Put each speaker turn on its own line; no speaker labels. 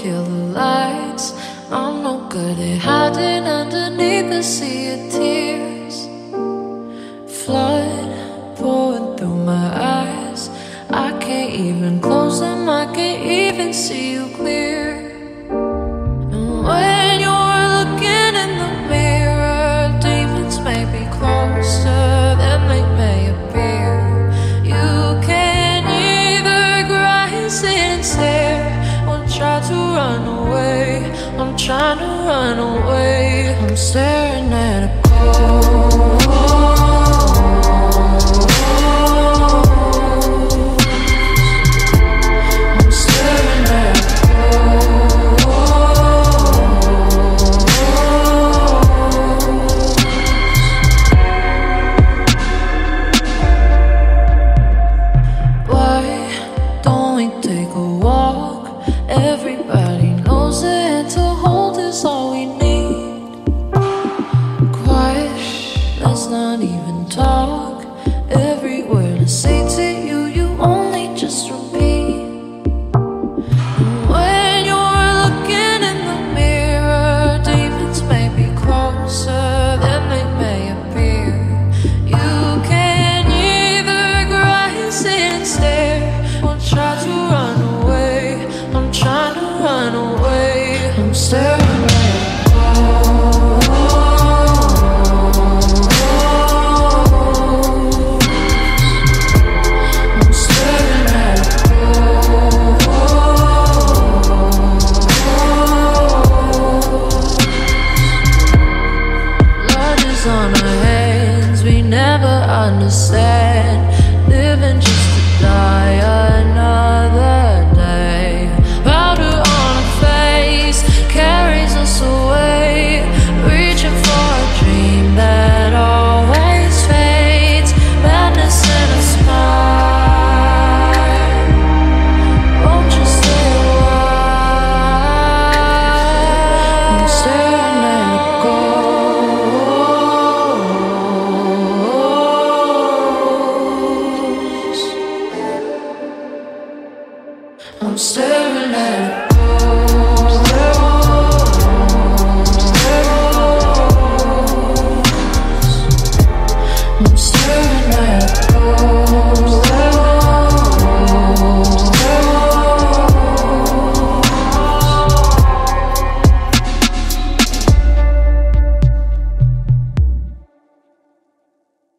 kill the lights. I'm no good at hiding underneath the sea of tears. Flood pouring through my eyes. I can't even close them, I can't even see you clear. And when you're looking in the mirror, demons may be closer than they may appear. You can either cry, sit and stare, or try to run away. I'm trying to run away. I'm staring at a ghost. Everybody knows that to hold is all we need. Quiet, let's not even talk. Every word I say to you, you only just repeat. And when you're looking in the mirror, demons may be closer than they may appear. You can either cry, sit and stare, or try to run away. I'm trying to run away. I'm staring at a ghost. I'm staring at a ghost. Blood is on our hands, we never understand.